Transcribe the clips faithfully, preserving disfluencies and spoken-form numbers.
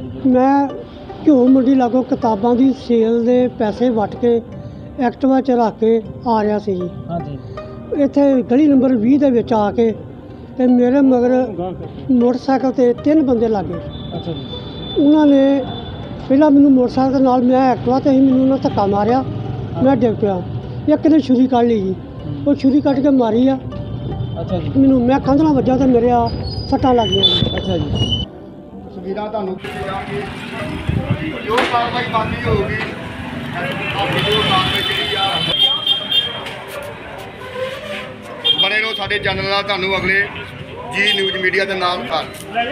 जी मैं घ्यो मंडी लागों किताबां दी सेल दे पैसे वट के एक्टिवा च रख के आ रहा सी जी। हाँ जी इत्थे गली नंबर बीस दे विच आके ते मेरे मगर मोटरसाइकिल ते तीन बंदे लागे। अच्छा जी उन्होंने पहला मैनू मोटरसाइकिल दे नाल मैं एक्टिवा ते ही मैनू उन्होंने धक्का मारिया, मैं डिग पिया। एक ने छुरी कढ़ ली जी, वो छुरी कढ़ के मारी आ अच्छा जी मैनू, मैं कंध नाल वज्जा ते मेरे आ सट्टां लग गईयां। अच्छा जी तस्वीरां ਤੁਹਾਨੂੰ ਜੋ ਕਾਰਵਾਈ ਬਣਦੀ ਹੋਊਗੀ ਆਪਣੀ ਜੋ ਕਾਰਵਾਈ ਜਿਹੜੀ ਆ ਬਣੇ ਰਹੋ ਸਾਡੇ ਚੈਨਲ ਨਾਲ। ਤੁਹਾਨੂੰ ਅਗਲੇ ਜੀ ਨਿਊਜ਼ ਮੀਡੀਆ ਦੇ ਨਾਮ ਕਰ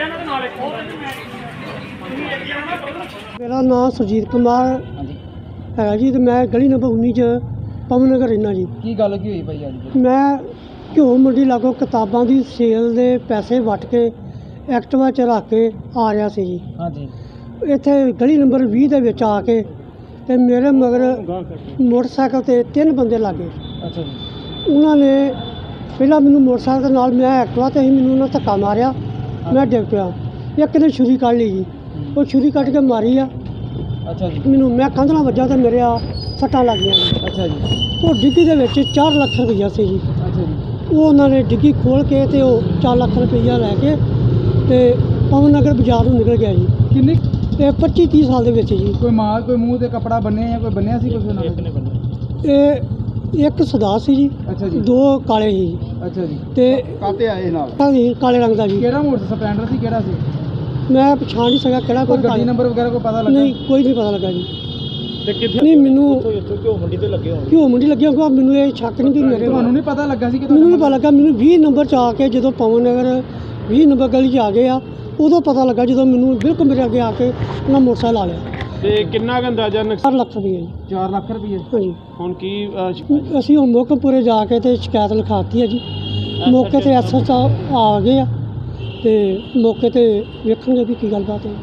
मेरा नाम सुरजीत कुमार हाँ जी है जी, तो मैं गली नंबर उन्नीस च पवन नगर रहना जी। की गल की हुई भाई अज मैं घ्यो मंडी लागों किताबां दी सेल दे पैसे वट के एक्टिवा च रख के आ रहा सी जी। हाँ जी इत्थे गली नंबर बीस दे विच आके ते मेरे मगर मोटरसाइकिल ते तीन बंदे लागे। अच्छा जी उन्होंने पहला मैनू मोटरसाइकिल दे नाल मैं एक्टिवा ते ही मैनू उन्होंने धक्का मारिया, मैं डिग पिया। एक ने छुरी कढ़ ली जी, वो छुरी कढ़ के मारी आ अच्छा जी मैनू, मैं कंध नाल वज्जा ते मेरे आ सट्टां लग गईयां। अच्छा जी वो डिग्गी दे विच चार लाख रुपया सी जी। अच्छा जी वो उन्होंने डिग्गी खोल के ते वो चार लाख रुपया लैके ते पवन नगर बाजार नूं निकल गया जी। किन्नी ये पच्ची तीस साल दे विच जी। कोई माल कोई मूँह ते कपड़ा बन्ने या कोई बन्निया सी कुछ उन्होंने ये एक सदा सी जी, अच्छा जी दो काले ही जी अच्छा जी ते ਕਾਤੇ ਆਏ ਨਾਲ काले काले रंग दा जी। केड़ा मोटर स्प्लेंडर सी केड़ा सी मैं पछाण नहीं सका केड़ा कोई कोई गड्डी नंबर वगैरह को पता लगा नहीं, कोई नहीं पता लगा जी। ਤੇ ਕਿੱਥੇ नहीं मैनू ਘਿਓ ਮੰਡੀ ਤੇ ਲੱਗੇ ਹੋਣ घ्यो मंडी लग्या होगा, मैनू ये शक नहीं कि मेरे ਤੁਹਾਨੂੰ ਨਹੀਂ ਪਤਾ ਲੱਗਾ ਸੀ ਕਿ मैनू नहीं पता लगा। मैनू बीस नंबर च आके जो पवन नगर बीस नंबर गली च आ गए आ उदों पता लगा जो मैनू बिल्कुल मेरे अगे आके उन्होंने मोटरसाइकिल ला लिया। ਤੇ ਕਿੰਨਾ ਕੁ ਅੰਦਾਜ਼ਾ चार लाख रुपये जी। चार लाख रुपये हाँ जी ਹੁਣ ਕੀ ਅਸੀਂ ਹੁਣ ਮੋਕਮਪੁਰੇ ਜਾ ਕੇ ਤੇ ਸ਼ਿਕਾਇਤ ਲਿਖਾਤੀ ਹੈ ਜੀ। ਮੌਕੇ ਤੇ ਐਸ ਐਚ ਆ ਗਏ ਆ ਤੇ ਮੌਕੇ ਤੇ ਵੇਖਣਗੇ ਵੀ ਕੀ ਗੱਲਬਾਤ ਹੈ।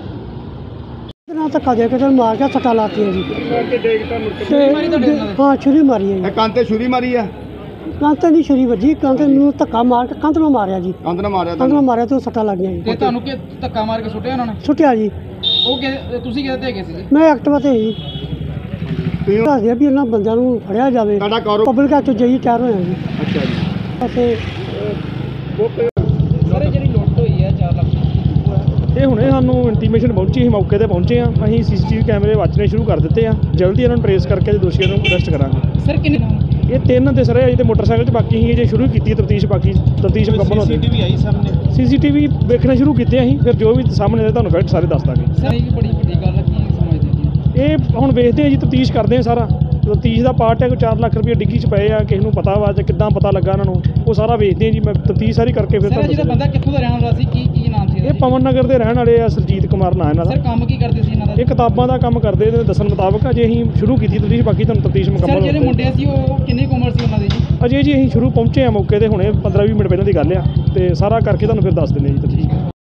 ਨਾ ਧੱਕਾ ਦੇ ਕੇ ਤੇ ਮਾਰ ਕੇ ਸੱਟਾਂ ਲਾਤੀਆਂ ਜੀ ਤੇ ਹਾਂ ਛੁਰੀ ਮਾਰੀ ਹੈ ਜੀ। ਕੰਨ ਤੇ ਛੁਰੀ ਮਾਰੀ ਆ ਕੰਧ ਤੇ ਨਹੀਂ ਛੁਰੀ ਵੱਜੀ, ਕੰਧ ਤੇ ਮੈਨੂੰ ਧੱਕਾ ਮਾਰ ਕੇ ਕੰਧ ਨਾਲ ਮਾਰਿਆ ਜੀ। ਕੰਨ ਨਾਲ ਮਾਰਿਆ ਕੰਧ ਨਾਲ ਮਾਰਿਆ ਤੇ ਉਹ ਸੱਟਾਂ ਲੱਗ ਗਈਆਂ ਜੀ। ਤੇ ਤੁਹਾਨੂੰ ਕਿ ਧੱਕਾ ਮਾਰ ਕੇ ਸੁੱਟਿਆ ਉਹਨਾਂ ਨੇ ਸੁੱਟਿਆ ਜੀ। ਉਹ ਕਿ ਤੁਸੀਂ ਕਿਹਦੇ ਤੇ ਹੈਗੇ ਸੀ ਜੀ ਮੈਂ ਐਕਟਿਵਾ ਤੇ ਜੀ ਤੁਸੀਂ ਦੱਸਿਆ ਵੀ ਇਹਨਾਂ ਬੰਦਿਆਂ ਨੂੰ ਫੜਿਆ ਜਾਵੇ। ਤੁਹਾਡਾ ਕਾਰੋ ਪਬਲਿਕ ਹੱਥ ਜਾਈ ਤਿਆਰ ਹੋਇਆ ਜੀ। ਅੱਛਾ ਜੀ ਅਸੀਂ ਸਾਰੇ ਜਿਹੜੀ ਲੁੱਟ ਹੋਈ ਹੈ ਚਾਰ ਲੱਖ ਇਹ ਹੁਣੇ ਸਾਨੂੰ ਇੰਟੀਮੇਸ਼ਨ ਪਹੁੰਚੀ ਸੀ, ਮੌਕੇ ਤੇ ਪਹੁੰਚੇ ਆ। ਅਸੀਂ ਸੀਸੀਟੀਵੀ ਕੈਮਰੇ ਵਾਚਣੇ ਸ਼ੁਰੂ ਕਰ ਦਿੱਤੇ ਆ। ਜਲਦੀ ਇਹਨਾਂ ਨੂੰ ਟਰੇਸ ਕਰਕੇ ਤੇ ਦੋਸ਼ੀਆਂ ਨੂੰ ਅਰੈਸਟ ਕਰਾਂਗੇ। ਸਰ ਕਿੰਨੇ ਇਹ ਤਿੰਨ ਤੇ ਸਰ ਅਜੇ ਤੇ ਮੋਟਰਸਾਈਕਲ 'ਚ ਬਾਕੀ ਹੀ ਜੇ ਸ਼ੁਰੂ ਕੀਤੀ ਤਫਤੀਸ਼, ਬਾਕੀ ਤਫਤੀਸ਼ ਮੁਕੰਮਲ ਹੁੰਦੀ। ਸੀਸੀਟੀਵੀ ਆਈ ਸਾਹਮਣੇ ਸੀਸੀਟੀਵੀ ਵੇਖਣਾ ਸ਼ੁਰੂ ਕੀਤੇ ਅਸੀਂ, ਫਿਰ ਜੋ ਵੀ ਸਾਹਮਣੇ ਆਏ ਤੁਹਾਨੂੰ ਫੈਕਟ ਸਾਰੇ ਦੱਸ ਦਾਂਗੇ। ਸਰ ਇਹ ਬੜੀ ਵੱਡੀ ਗੱਲ ਕੀ ਸਮਝਦੇ ਜੀ ਇਹ ਹੁਣ ਵੇਖਦੇ ਆ ਜੀ, ਤਫਤੀਸ਼ ਕਰਦੇ ਆ ਸਾਰਾ। ਤਫਤੀਸ਼ ਦਾ ਪਾਰਟ ਹੈ ਕੋਈ ਚਾਰ ਲੱਖ ਰੁਪਏ ਡਿੱਗੀ 'ਚ ਪਏ ਆ, ਕਿਸੇ ਨੂੰ ਪਤਾ ਵਾ ਜਾਂ ਕਿੱਦਾਂ ਪਤਾ ਲੱਗਾ ਇਹਨਾਂ ਨੂੰ, ਉਹ ਸਾਰਾ ਵੇਖਦੇ ਆ ਜੀ। ਮੈਂ ਤਫਤੀਸ਼ ਸਾਰੀ ਕਰਕੇ ਫਿਰ ਸਰ ਜਿਹੜਾ ਤੁਹਾਨੂੰ ਬੰਦਾ ਕਿੱਥੋਂ ਦਾ ਰਹਿਣ ਵਾਲਾ ਸੀ, ਕੀ ਕੀ ਨਾਮ ਸੀ ਇਹ ਪਵਨ ਨਗਰ ਦੇ ਰਹਿਣ ਵਾਲੇ ਆ, ਸਰਜੀਤ ਕੁਮਾਰ ਨਾਂ ਇਹਨਾਂ ਸਰ ਦਾ। ਕੰਮ ਕੀ ਕਰਦੇ ਸੀ ਇਹਨਾਂ ਦਾ ਇਹ ਕਿਤਾਬਾਂ ਦਾ ਕੰਮ ਕਰਦੇ ਨੇ ਦੱਸਣ ਮੁਤਾਬਕ। ਅਜੇ ਅਸੀਂ ਸ਼ੁਰੂ ਕੀਤੀ ਤਫਤੀਸ਼, ਬਾਕੀ ਤੁਹਾਨੂੰ ਤਫਤੀਸ਼ ਸਰ ਮੁਕੰਮਲ ਜਿਹੜੇ ਹੋਣ ਤੇ- ਮੁੰਡੇ ਸੀ ਉਹ ਕਿੰਨੀ ਕੁ ਉਮਰ ਸੀ ਉਹਨਾਂ ਦੀ ਜੀ ਅਜੇ ਜੀ ਅਸੀਂ ਸ਼ੁਰੂ ਪਹੁੰਚੇ ਆ ਮੌਕੇ ਤੇ, ਹੁਣੇ ਪੰਦਰਾਂ ਵੀਹ ਮਿੰਟ ਪਹਿਲਾਂ ਦੀ ਗੱਲ ਆ, ਤੇ ਸਾਰਾ ਕਰਕੇ ਤੁਹਾਨੂੰ ਫਿਰ ਦੱਸ ਦਿੰਦੇ ਜੀ ਤਫਤੀਸ਼।